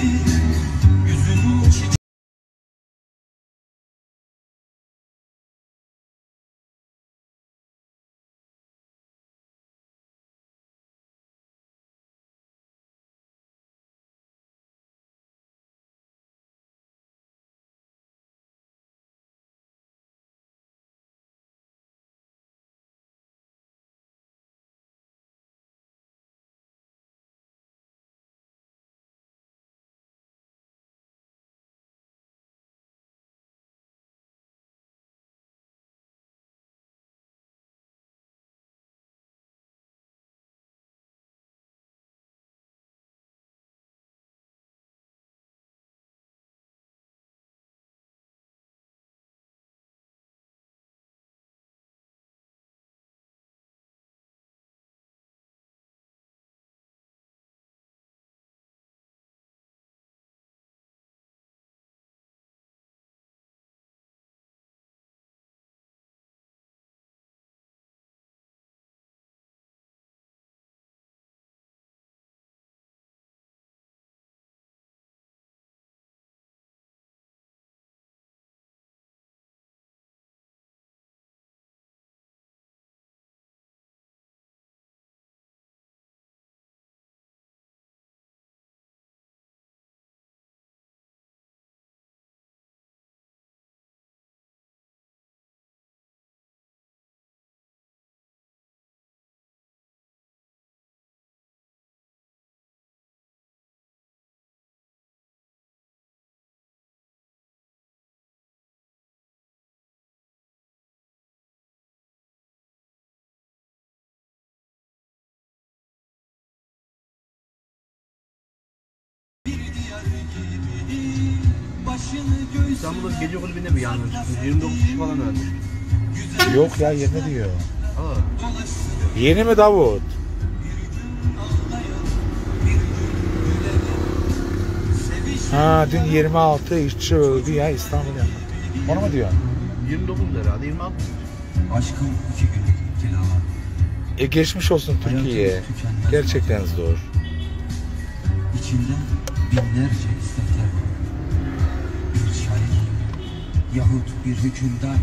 Yüzün çiçek. İstanbul'da gece kulübünde mi yangın çıktı? 29 kişi falan öldü. Yok ya, yeni diyor. Aa. Yeni mi Davut? Ha, dün 26 işçi öldü ya İstanbul'da. Onu mu diyorsun? 29 herhalde, 26. Aşkım 2 günlük telaşa. Geçmiş olsun Türkiye'ye. Gerçekten zor. İçimde binlerce istekler var. Bir şair yahut bir hükümdar.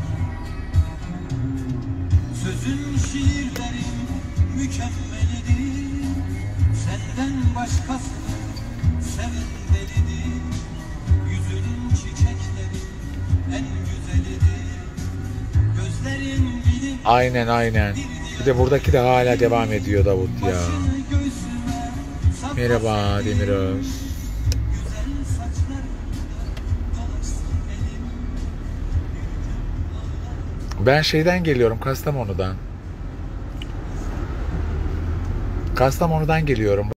Sözün şiirlerin mükemmelidir. Senden başkası sevmelidir. Yüzünün çiçekleri en güzelidir. Gözlerin bilir. Aynen. Bir de buradaki de hala devam ediyor Davut ya. Merhaba Demiröz. Ben şeyden geliyorum, Kastamonu'dan. Kastamonu'dan geliyorum.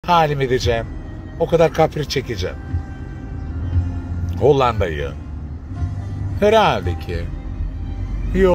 halim edeceğim. O kadar kapri çekeceğim. Hollanda'yı. Herhalde ki. Yok.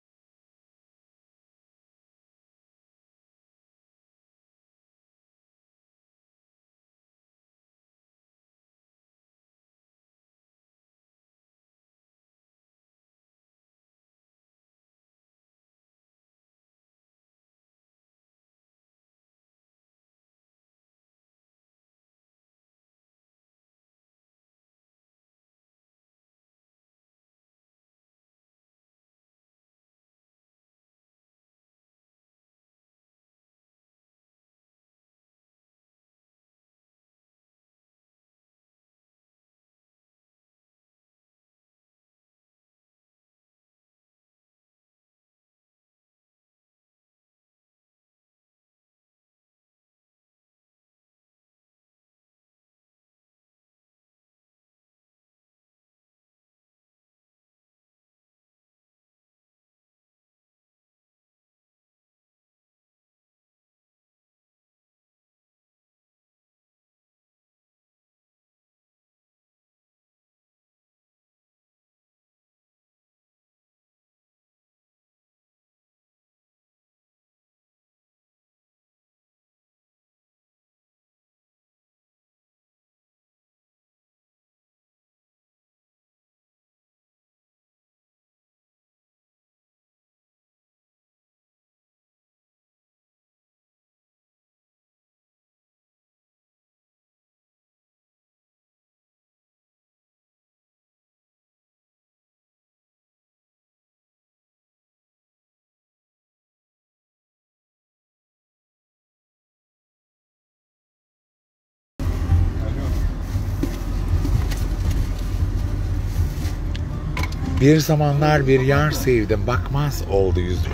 Bir zamanlar bir yar sevdim, bakmaz oldu yüzüme.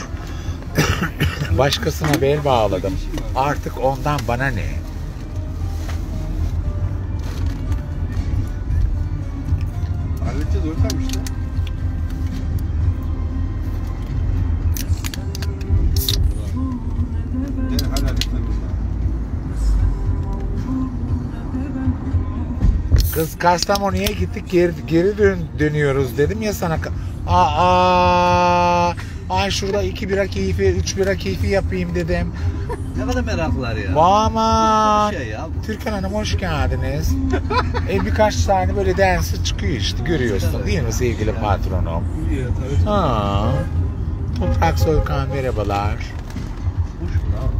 Başkasına bel bağladım, artık ondan bana ne? Halledeceğiz ortam işte. Kız Kastamonu'ya gittik, geri dönüyoruz dedim ya sana. Ay şurada 2 bira keyfi, 3 bira keyfi yapayım dedim. Ne kadar meraklılar ya. Aman. Şey ya bu. Türkan Hanım hoş geldiniz. Birkaç tane böyle dansı çıkıyor işte, görüyorsun değil mi sevgili patronum? İyi tabii. Ha. Toprak Soykan merhabalar. Kuş mu lan?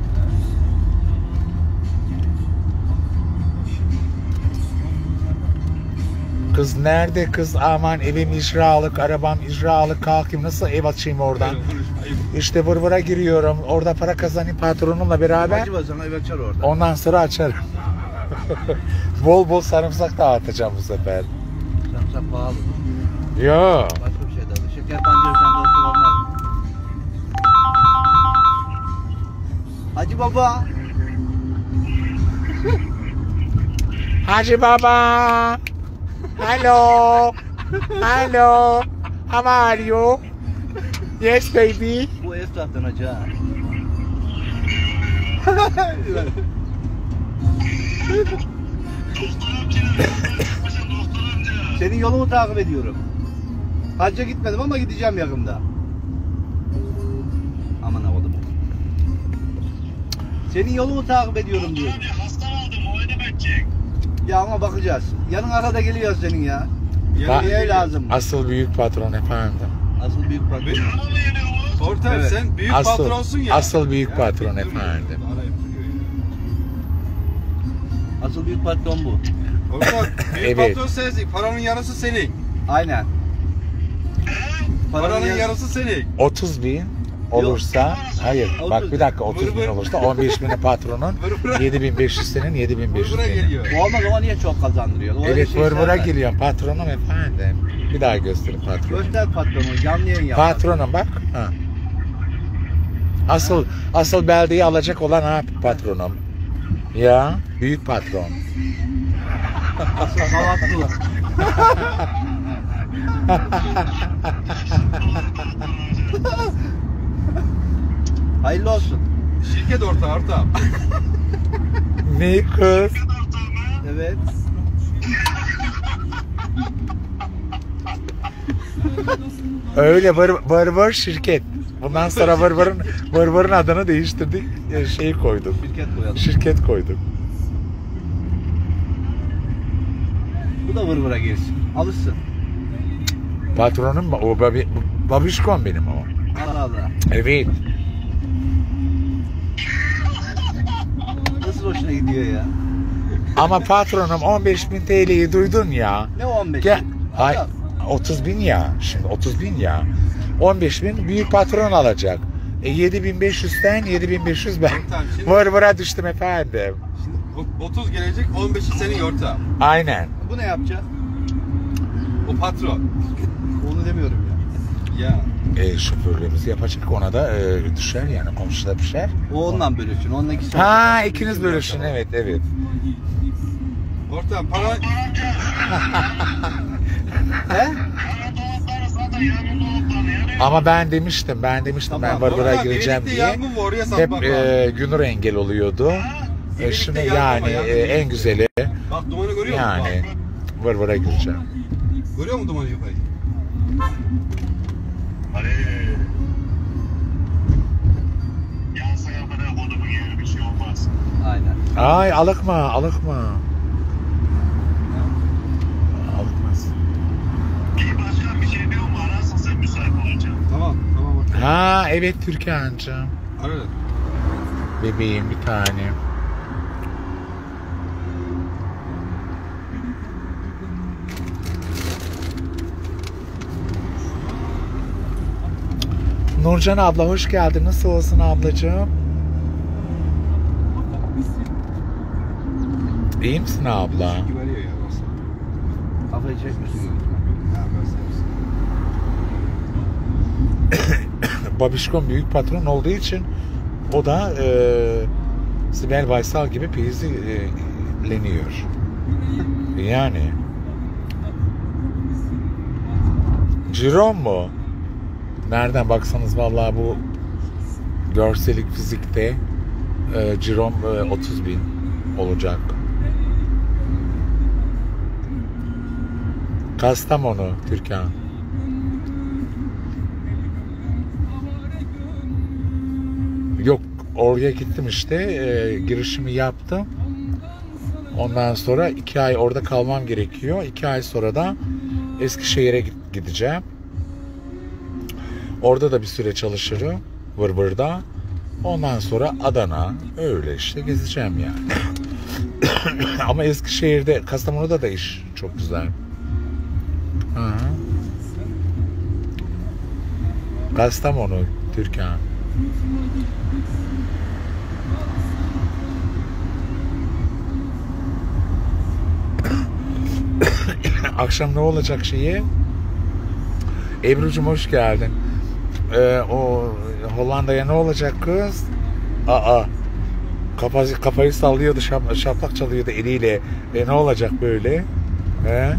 Kız nerede kız, aman evim icralık, arabam icralık, kalkayım nasıl ev açayım oradan? İşte vırvıra giriyorum, orada para kazanayım patronumla beraber. Acaba sana ev açar orada. Ondan sonra açarım. Bol bol sarımsak dağıtacağım bu sefer. Sarımsak pahalı. Yo. Başka bir şey de. Şeker pancarından dostum olmaz. Hacı baba. Hacı baba. Hello. Hello. How are you? Yes baby. Bu esnaftan hacı ha. Senin yolunu takip ediyorum. Hacca gitmedim ama gideceğim yakında. Aman avadım. Senin yolunu takip ediyorum diyor. Hasta oldum, o ne demek? Ya ama bakacağız. Yarın arada geliyor senin ya. Ba- Neye lazım? Asıl büyük patron efendim. Asıl büyük patron. Bana mı yeni o? Ortam Evet. sen büyük Asıl, patronsun ya. asıl büyük patron efendim. Asıl büyük patron bu. Ortam büyük Evet. patron sensin. Paranın yarısı senin. Aynen. Paranın yarısı senin. 30 bin olursa, hayır bak 30. bir dakika 30 bin olursa 15 bini patronun, 7500 senin, 7500 Buraya benim. geliyor. Olmaz ama niye çok kazandırıyor? O öyle Evet şey vırvıra sevmez. geliyorum patronum efendim. Bir daha gösterin patronum. Göster patronu, canlı yayın yap. Patronum bak. Ha. Asıl beldeyi alacak olan ha patronum. Ya büyük patron. Asıl havatlı. Hayırlı olsun. Şirket ortağı ortam. Ne kız? Evet. Öyle vır şirket. Bundan sonra vırvırın adını değiştirdik. Şeyi koyduk. Şirket koyalım. Şirket koyduk. Bu da vır girsin. Alışsın. Patronum mu? O babişkom benim o. Allah Allah. Evet. Nasıl hoşuna gidiyor ya? Ama patronum 15.000 TL'yi duydun ya. Ne 15? Gel. Ay 30.000 ya. Şimdi 30.000 ya. 15.000 büyük patron alacak. 7.500'den 7.500 ben Tamam, şimdi- vırvıra düştüm efendim. Şimdi 30 gelecek, 15'i senin ortağın. Aynen. Bu ne yapacak? O patron. Onu demiyorum ya. Ya. Şoförlüğümüzü yapacak, ona da düşer yani, komşuda düşer. O ondan bölüşsün. Onunla ikisi. Ha, ikiniz bölüşün, evet. Ortağım para... He? Ama ben demiştim Tamam, ben vırvıra ortağım, gireceğim birlikte diye. yangın var, oraya Hep satmak lazım. Günür engel oluyordu. Birlikte Şimdi yangın yani var, yangın en birlikte. güzeli Bak dumanı görüyor musun? yani vırvıra gireceğim. Bak. Görüyor musun dumanı yukarı? Hani yansa yapana kodumun gibi bir şey olmaz. Aynen. Ay alıkma. Alıkmaz. İyi başkan bir şey diyor mu? Ararsın sen müsait olacaksın. Tamam ortağım. Ha evet Türkan'cığım. Ararım. Bebeğim bir tane. Nurcan abla hoş geldin. Nasıl olsun ablacığım? İyi misin abla? Güveniyor ya. Nasıl? Kafayı çekmiyorsun. Ha, ben Babişkom büyük patron olduğu için o da Sibel Baysal gibi peyizleniyor. Yani. Ciron mu? Nereden baksanız vallahi bu görsellik fizikte cirom 30.000 olacak. Kastamonu, Türkan. Yok, oraya gittim işte, girişimi yaptım. Ondan sonra 2 ay orada kalmam gerekiyor. 2 ay sonra da Eskişehir'e gideceğim. Orada da bir süre çalışırım. Vırvır'da. Ondan sonra Adana. Öyle işte gezeceğim yani. Ama Eskişehir'de, Kastamonu'da da iş çok güzel. Hı-hı. Kastamonu, Türkan. Akşam ne olacak şeyi? Ebru'cum hoş geldin. O Hollanda'ya ne olacak kız? Kafayı sallıyordu, şaplak çalıyordu eliyle. Ne olacak böyle? He?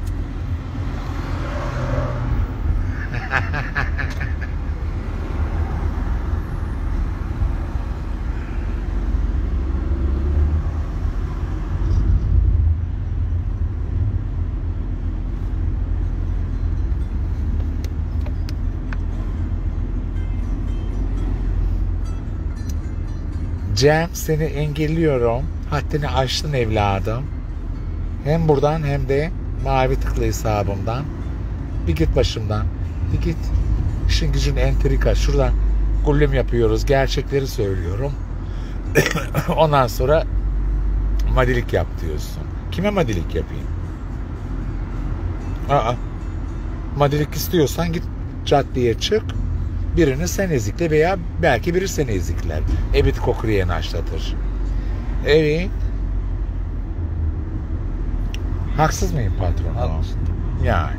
Cem, seni engelliyorum. Haddini aştın evladım. Hem buradan hem de mavi tıklı hesabımdan. Bir git başımdan. Bir git. İşin gücün entrika. Şuradan gullüm yapıyoruz. Gerçekleri söylüyorum. Ondan sonra madilik yap diyorsun. Kime madilik yapayım? Madilik istiyorsan git caddeye çık. Birini sen ezikle veya belki biri seni ezikler. Ebit kokriye naşlatır. Evet. Haksız mıyım patron? Haklısın. Yani.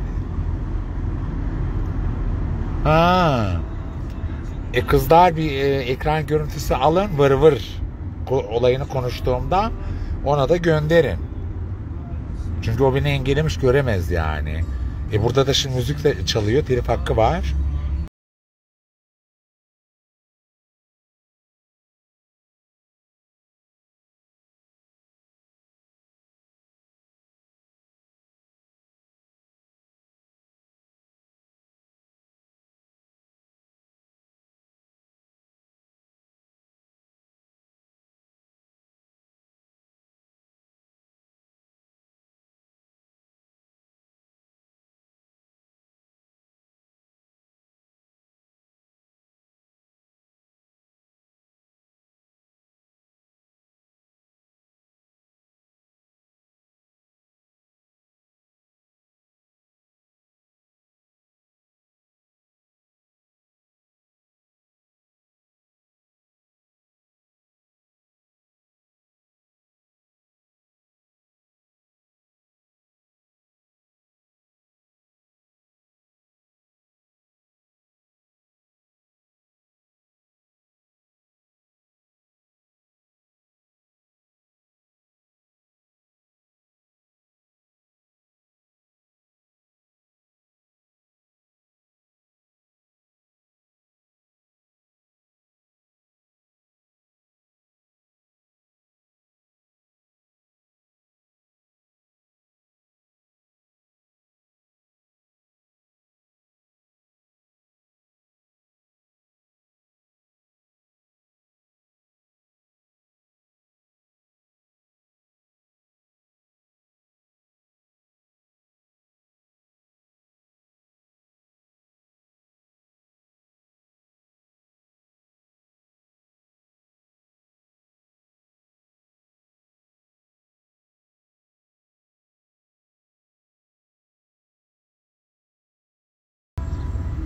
Kızlar bir ekran görüntüsü alın, vır olayını konuştuğumda ona da gönderin. Çünkü o beni engellemiş, göremez yani. Burada da şimdi müzik de çalıyor, telif hakkı var.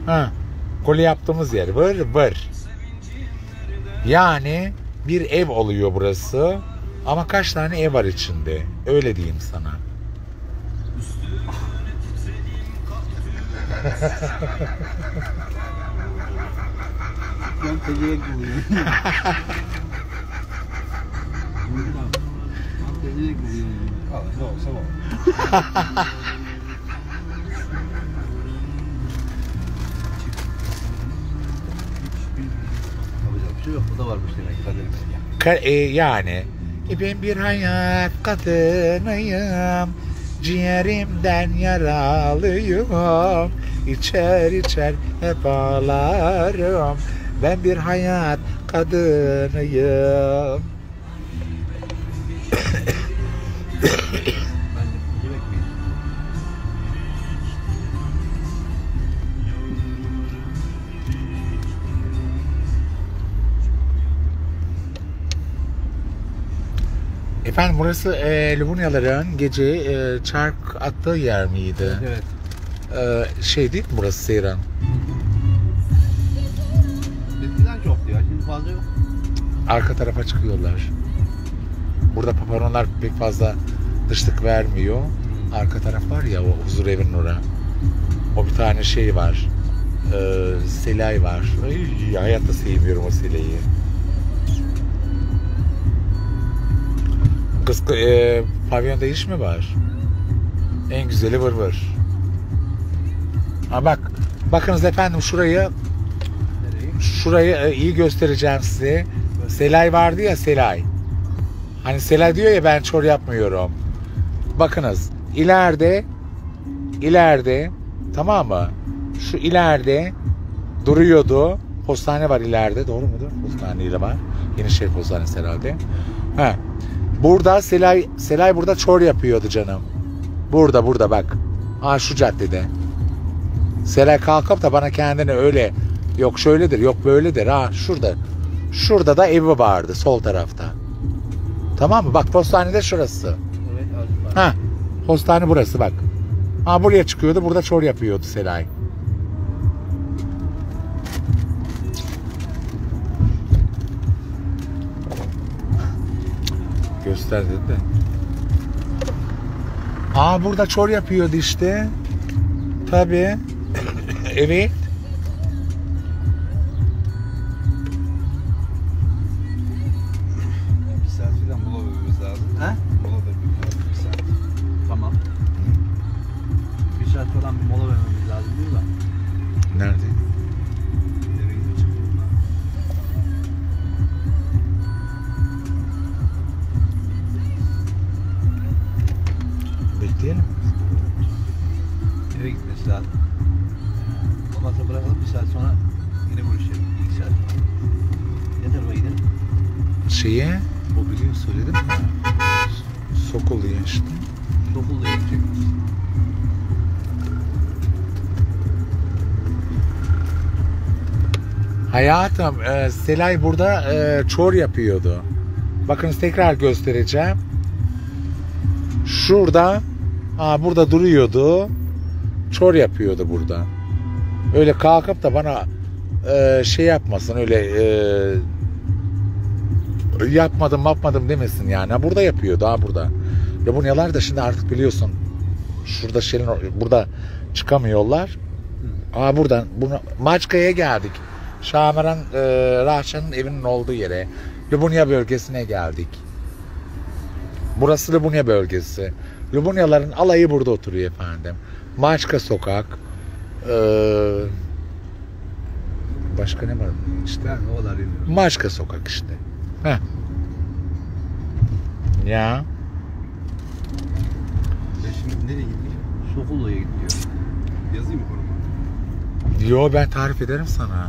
Ha, koli yaptığımız yer. Vır vır. Yani bir ev oluyor burası. Ama kaç tane ev var içinde? Öyle diyeyim sana. Ben tecrübe buluyorum. Tecrübe buluyorum. Ne olsa o. Yapacak bir şey yok. Bu da varmış demek ki kaderimizde. Yani ben bir hayat kadınıyım, ciğerimden yaralıyım, içer içer hep ağlarım. Ben bir hayat kadınıyım. Ben de yemek miyim? Efendim burası Lubunyaların gece çark attığı yer miydi? Evet. Şey değil mi burası Seyran? Eskiden çoktu ya. Şimdi fazla yok. Arka tarafa çıkıyorlar. Burada paparonlar pek fazla dışlık vermiyor. Arka taraf var ya, o huzur evinin orada. O bir tane şey var. Selay var. Ay, hayatta sevmiyorum o Selay'ı. Kız pavyonda iş mi var? En güzeli vır vır. Ha bak. Bakınız efendim şurayı iyi göstereceğim size. Selay vardı ya, Selay. Hani Selay diyor ya, ben çor yapmıyorum. Bakınız ileride tamam mı? Şu ileride duruyordu. Postane var ileride. Doğru mudur? Postane var. Yenişehir Postanesi herhalde. Ha. Burada Selay burada çor yapıyordu canım. Burada bak. Ha, şu caddede. Selay kalkıp da bana kendini öyle, yok şöyledir, yok böyledir. Ha, şurada. Şurada da evi vardı sol tarafta. Tamam mı? Bak postanede şurası. Evet. Ha, postane burası bak. Ha, buraya çıkıyordu. Burada çor yapıyordu Selay. Göster dedi de. Aa, burada çor yapıyordu işte. Tabii. Evet. Bir saat falan mola vermemiz lazım. Ha? Mola vermemiz lazım bir saat. Tamam. Bir saat falan bir mola vermemiz lazım diyor da. Nerede? Eve gidip çıkıyorum. Bekleyelim. Eve gitmesi lazım. Babası bırakalım, bir saat sonra yine görüşelim. 2 saat. Ne tarafa gidelim? Şeye, o biliyor, söyledim ya. Sokuluyor işte. Sokullu'ya gidecek. Hayatım, Selay burada çor yapıyordu. Bakın tekrar göstereceğim. Şurada, burada duruyordu. Çor yapıyordu burada. Öyle kalkıp da bana şey yapmasın, öyle yapmadım demesin yani. Ha, burada yapıyordu, burada. Ya bu neler de şimdi artık biliyorsun. Şurada burada çıkamıyorlar. Buradan Maçka'ya geldik. Şamiran Rahşan'ın evinin olduğu yere, Lubunya bölgesine geldik. Burası Lubunya bölgesi. Lubunyaların alayı burada oturuyor efendim. Maçka sokak. Başka ne var işte? Ben o kadar bilmiyorum. Maçka sokak işte. Heh. Ya. Şimdi nereye gidiyor? Sokullu'ya gidiyor. Yazayım mı konumu? Yo, ben tarif ederim sana.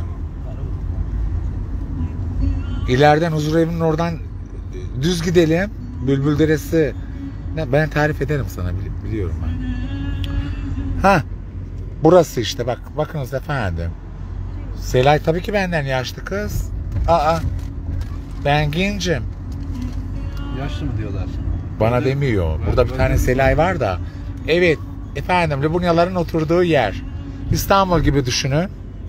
İleriden huzur evinin oradan düz gidelim. Bülbül Deresi. Ben tarif ederim sana, biliyorum ben. Ha, burası işte bak. Bakınız efendim. Selay tabii ki benden yaşlı kız. Ben gencim. Yaşlı mı diyorlar sana? Bana demiyor. Burada bir tane Selay var da. Evet efendim, Lubunyaların oturduğu yer. İstanbul gibi düşünün.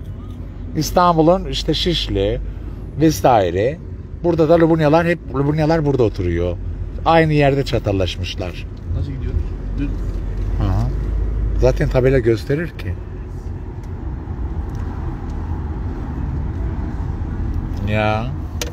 İstanbul'un işte Şişli vesaire. Burada da Lubunyalar, hep Lubunyalar burada oturuyor. Aynı yerde çatallaşmışlar. Nasıl gidiyoruz? Düz. Hı hı. Zaten tabela gösterir ki. Ya.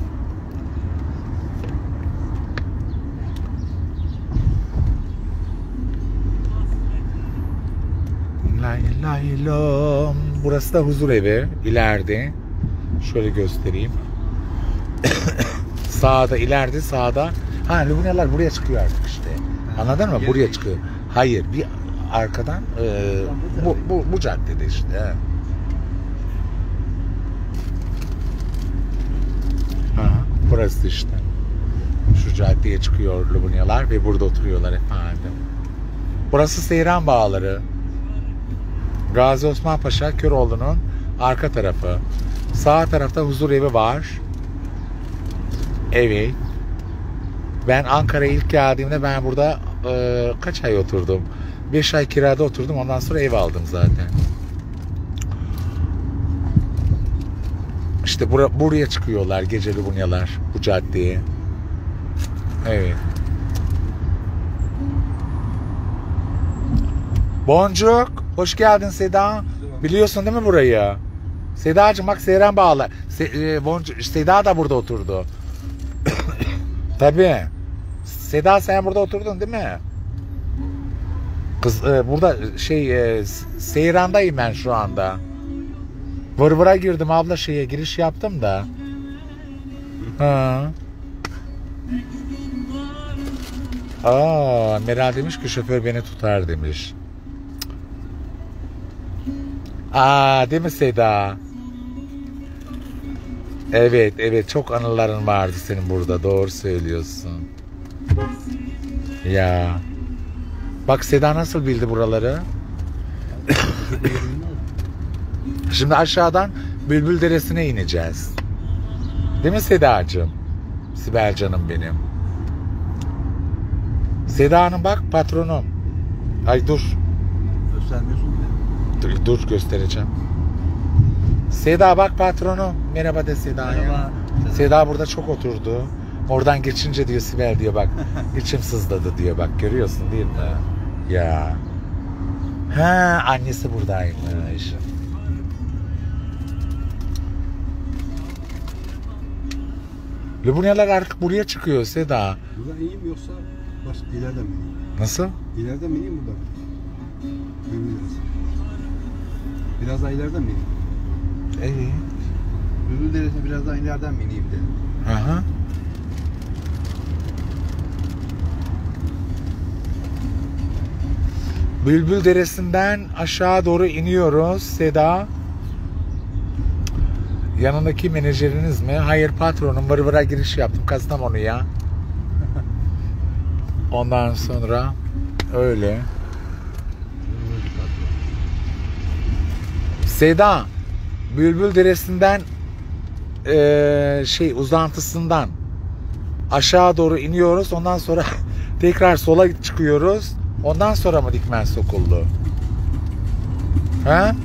Lay lay lom. Burası da huzur evi. İleride. Şöyle göstereyim. Sağda, ileride sağda. Ha, Lubunyalar buraya çıkıyor artık işte. Anladın mı? yer Buraya değişiyor. çıkıyor. Hayır, bir arkadan bu caddede işte. Ha, burası işte. Şu caddeye çıkıyor Lubunyalar ve burada oturuyorlar efendim. Burası Seyran Bağları. Gazi Osman Paşa Köroğlu'nun arka tarafı. Sağ tarafta huzur evi var. Evet. Ben Ankara'ya ilk geldiğimde ben burada kaç ay oturdum? 5 ay kirada oturdum. Ondan sonra ev aldım zaten. İşte buraya çıkıyorlar gece Lubunyalar, bu caddeye. Evet. Boncuk. Hoş geldin Seda. Biliyorsun değil mi burayı? Sedacığım bak Seyran Bağlı. Boncuk, Seda da burada oturdu. Tabii. Seda sen burada oturdun değil mi? Kız burada Seyran'dayım ben şu anda. Vırvıra girdim abla, giriş yaptım da. Ha. Meral demiş ki şoför beni tutar demiş. Değil mi Seda? Evet çok anıların vardı senin burada, doğru söylüyorsun. Ya. Bak Seda nasıl bildi buraları? Şimdi aşağıdan Bülbül Deresi'ne ineceğiz. Değil mi Sedacığım? Sibel canım benim. Seda Hanım bak patronum. Ay dur. Göstermiyorsun bile. Dur göstereceğim. Seda bak patronum. Merhaba de Seda'ya. Merhaba. Seda burada çok oturdu. Oradan geçince diyor Sibel diyor bak. İçim sızladı diyor bak, görüyorsun değil mi? Ya. Ha, annesi buradaymış. Lubunyalar artık buraya çıkıyor Seda. Buradan ineyim yoksa ileriden mi ineyim? Nasıl? İleriden mi ineyim buradan? Biraz. Biraz daha ileriden mi ineyim? Evet. Bülbül Deresi'ne biraz daha ileriden mi ineyim dedim. Aha. Bülbül Deresi'nden aşağı doğru iniyoruz Seda. Yanındaki menajeriniz mi? Hayır patronum, vıra giriş yaptım Kastamonu'ya. Ondan sonra öyle. Seda, Bülbül Deresi'nden uzantısından aşağı doğru iniyoruz. Ondan sonra tekrar sola çıkıyoruz. Ondan sonra mı Dikmen Sokullu? Ha?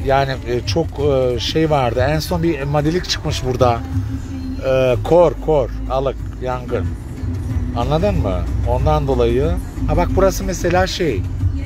Yani çok şey vardı. En son bir madilik çıkmış burada. Kor, alık, yangın. Anladın mı? Ondan dolayı. Ha bak burası mesela şey.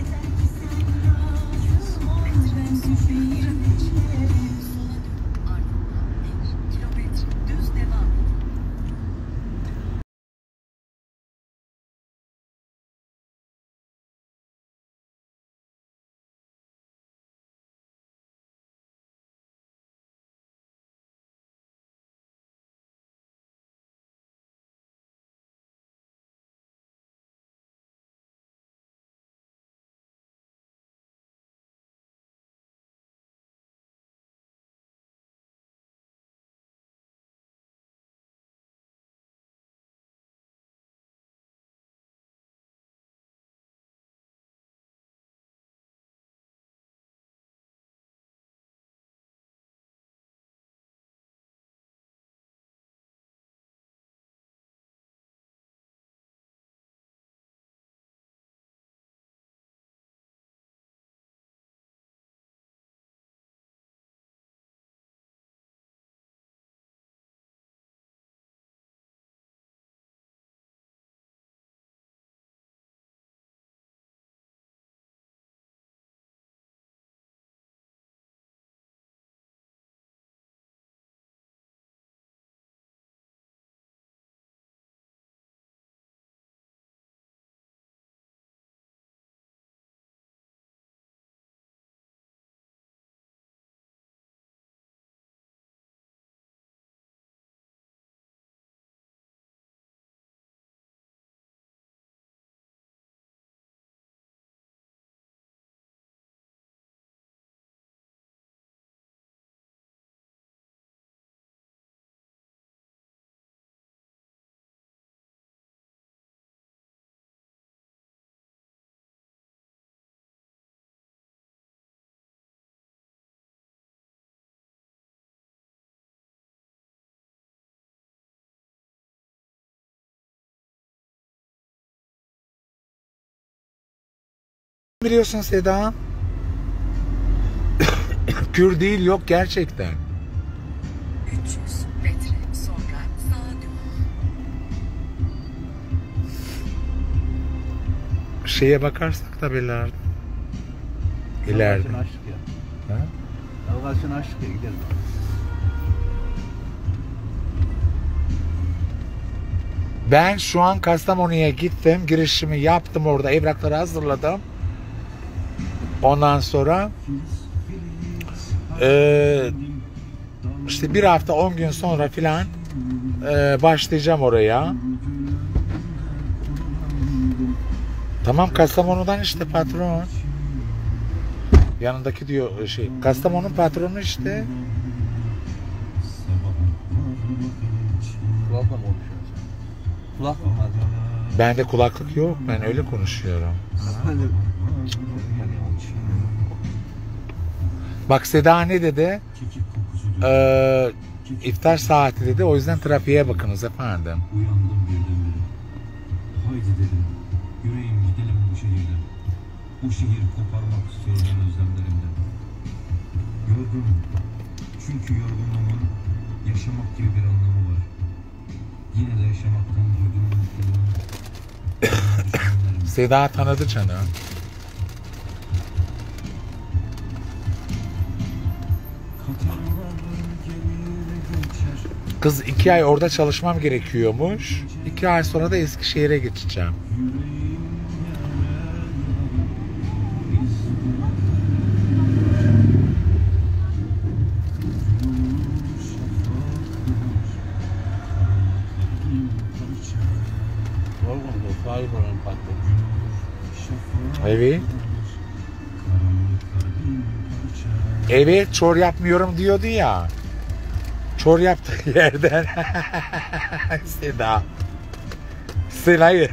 Biliyorsun Seda. Kür değil yok gerçekten. 300 metre sonra sağa dön. Şeye bakarsak tabelalarda. İleride. Dalgasını açtık ya. Ha? Dalgasını açtık ya gidelim. Ben şu an Kastamonu'ya gittim. Girişimi yaptım orada. Evrakları hazırladım. Ondan sonra işte bir hafta 10 gün sonra filan başlayacağım oraya. Tamam Kastamonu'dan işte patron. Yanındaki diyor şey. Kastamonu patronu işte. Kulakla mı konuşuyorsun sen? Kulak mı? Bende kulaklık yok. Ben öyle konuşuyorum. Bak Seda ne dedi? İftar saati dedi. O yüzden trafiğe bakınız efendim. Uyandım birdenbire. Haydi dedim. Yüreğim gidelim bu şehirden. Bu şehir koparmak istiyor ben özlemlerimden. Yorgunum. Çünkü yorgunluğumun yaşamak gibi bir anlamı var. Yine de yaşamaktan duyduğum mutluluğun düşmanlarım. Seda tanıdı canım. Kız 2 ay orada çalışmam gerekiyormuş. 2 ay sonra da Eskişehir'e geçeceğim. Yorgundu. Fahir oranın patladı. Evet. Evet çor yapmıyorum diyordu ya. Çor yaptığı yerden. Seda. Seda'yı.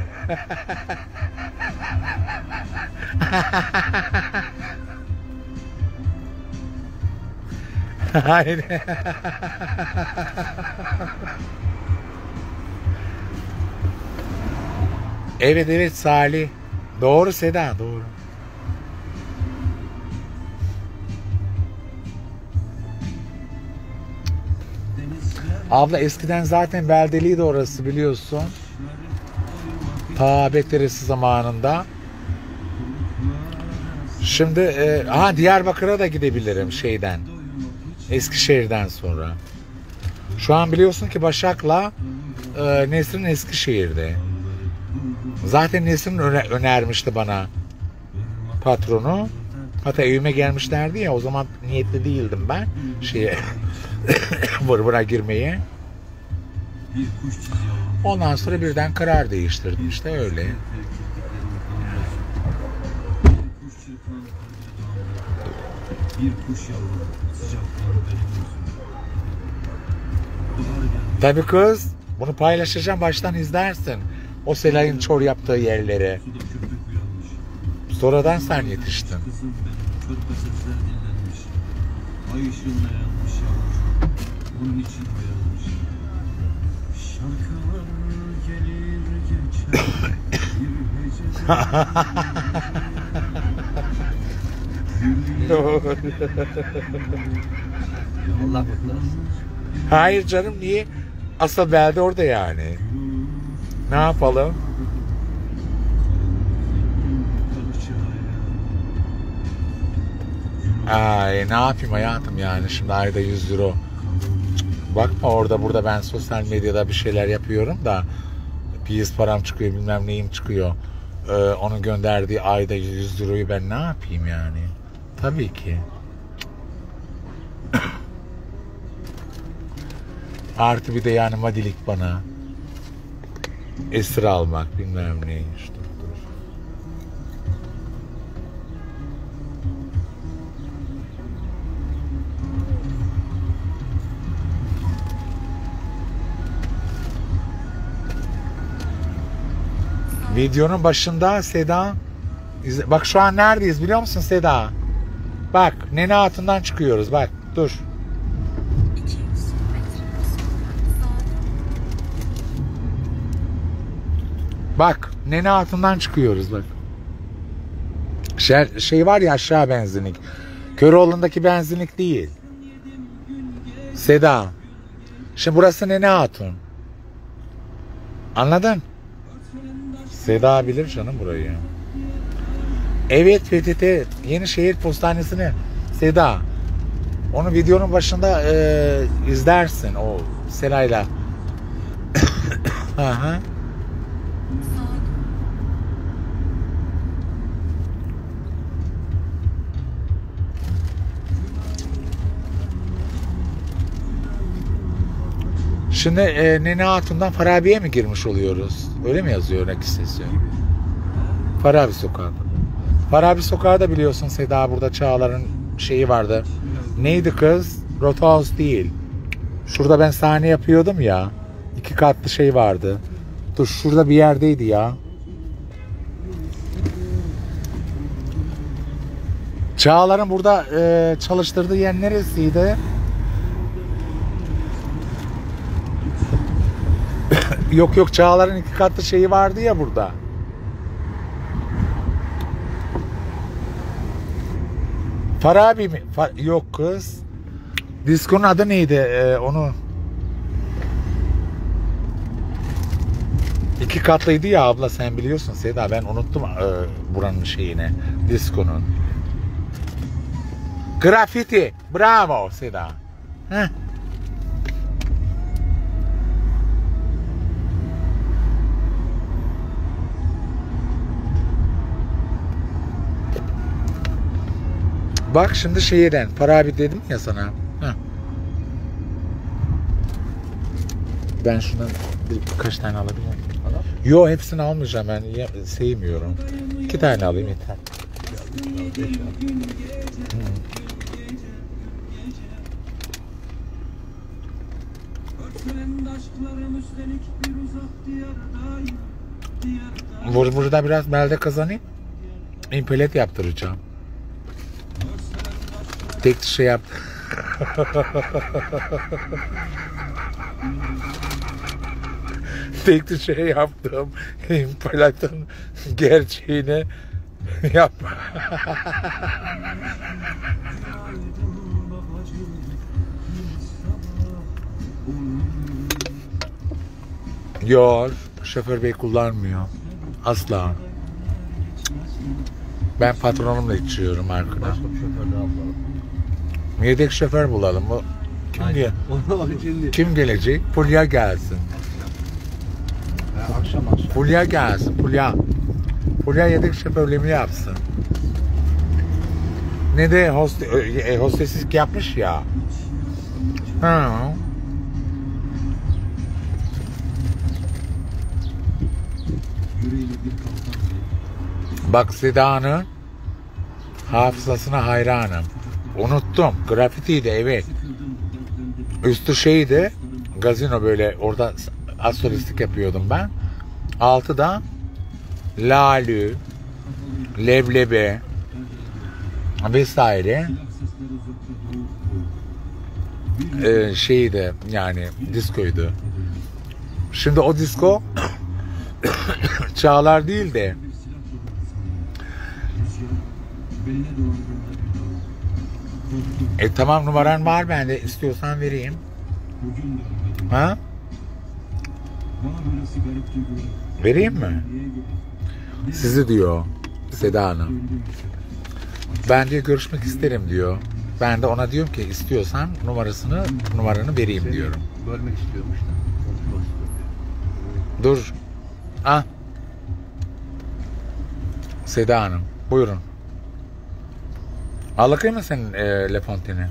Aynen. Evet Salih. Doğru Seda doğru. Abla eskiden zaten beldeliydi orası biliyorsun. Ta Bekleresi zamanında. Şimdi Diyarbakır'a da gidebilirim şeyden. Eskişehir'den sonra. Şu an biliyorsun ki Başak'la Nesrin Eskişehir'de. Zaten Nesrin önermişti bana patronu. Hatta evime gelmişlerdi ya, o zaman niyetli değildim ben vırvıra girmeye. Ondan sonra birden karar değiştirdim işte öyle. Bir kuş yavru sıcaktan benim gözüm. Tabii kız, bunu paylaşacağım, baştan izlersin. O Selay'ın çor yaptığı yerleri. Suda köpek uyanmış. Sonradan sen yetiştin. Kızım benim körpe sesler dinlenmiş. Ay ışığına yanmış yavrucuğum. Bunun için uyanmış. Şarkılar gelir geçer. Bir Allah mutlu olsun. Hayır canım, niye? Asıl belde orada yani. Ne yapalım? Ay ne yapayım hayatım yani, şimdi ayda 100 euro. Bakma orada burada ben sosyal medyada bir şeyler yapıyorum da bir param çıkıyor, bilmem neyim çıkıyor. Onun gönderdiği ayda 100 euroyu ben ne yapayım yani? Tabii ki. Artı bir de yani madilik bana. Esir almak bilmem ne işte. Videonun başında Seda, bak şu an neredeyiz biliyor musun Seda? Bak Nene Hatun'dan çıkıyoruz, bak dur. 200 metre sonra sağa Bak Nene Hatun'dan çıkıyoruz bak. Şey var ya, aşağı benzinlik. Köroğlu'ndaki benzinlik değil. Seda. Şimdi burası Nene Hatun. Anladın? Seda bilir canım burayı. Evet, PTT Yenişehir Postanesi'ni Seda. Onu videonun başında izlersin o Sela'yla. Aha. Şimdi Nene Hatun'dan Farabi'ye mi girmiş oluyoruz? Öyle mi yazıyor örnek sesi? Farabi Sokağı. Farabi Sokağı da biliyorsun Seda, burada Çağlar'ın şeyi vardı. Neydi kız? Rothaus değil. Şurada ben sahne yapıyordum ya. 2 katlı şey vardı. Dur şurada bir yerdeydi ya. Çağlar'ın burada çalıştırdığı yer neresiydi? Yok Çağlar'ın 2 katlı şeyi vardı ya burada. Farabi mi? Yok kız. Diskonun adı neydi? Onu 2 katlıydı ya abla, sen biliyorsun Seda, ben unuttum buranın şeyini, diskonun. Grafiti. Bravo Seda. Heh. Bak şimdi şehirden Farabi dedim ya sana. Heh. Ben şundan birkaç tane alabilir miyim? Yo, hepsini almayacağım ben, sevmiyorum. 2 tane alayım yeter. Burada biraz belde kazanayım. İmpelet yaptıracağım. Tek şey yap. Tek şey yaptım. İmpalatın gerçeğini yap. Yok, şoför bey kullanmıyor. Asla. Ben patronumla içiyorum arkada. Başka bir şoför daha bulalım. Yedek şoför bulalım. Bu kim gelecek? Fulya gelsin. Akşam. Fulya gelsin. Fulya yedek şoförlüğümü yapsın. Ne de hosteslik yapmış ya. Ha. Yüreğine bir kalkan Bak Seda'nın hafızasına hayranım. Unuttum. Grafitiydi evet. Üstü şeydi. Gazino böyle orada astrolistlik yapıyordum ben. Altı da lalü, leblebi vesaire şeydi yani diskoydu. Şimdi o disko Çağlar değil de tamam numaran var bende istiyorsan vereyim. Ha? Vereyim mi? Sizi diyor Seda Hanım. Ben diyor görüşmek isterim diyor. Ben de ona diyorum ki istiyorsan numaranı vereyim diyorum. Bölmek istiyormuş da. Konuşmak istiyor. Dur. Ah. Seda Hanım buyurun. Alakay mı senin Le Fontaine'i?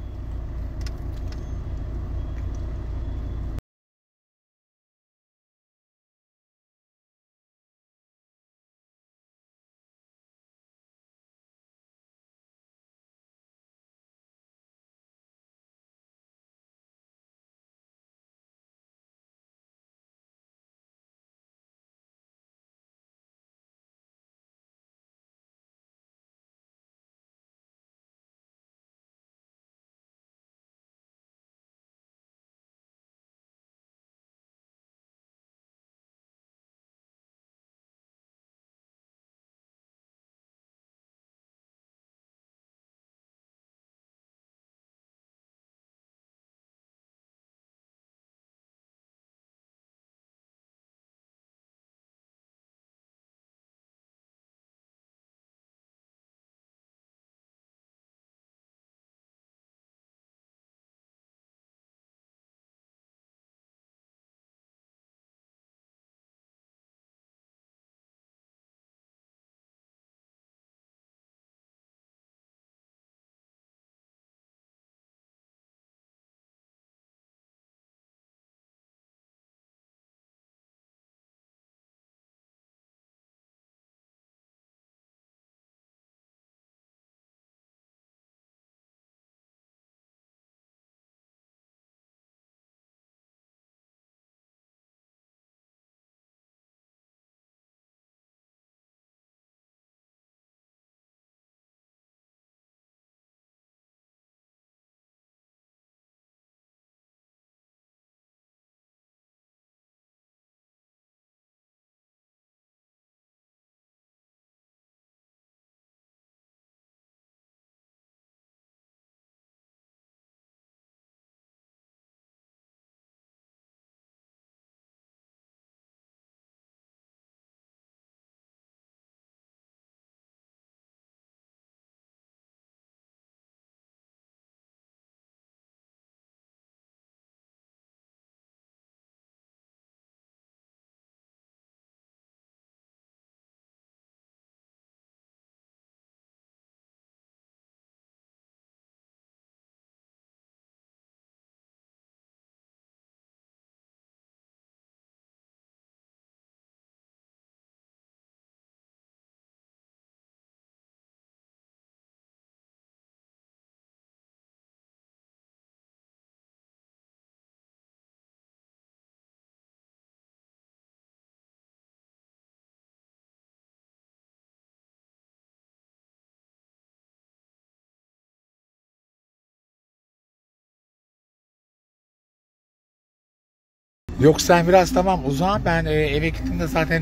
Yok sen biraz tamam uzan ben eve gittiğimde zaten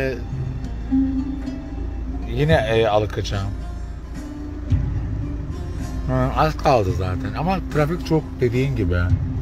yine alacağım. Az kaldı zaten ama trafik çok dediğin gibi.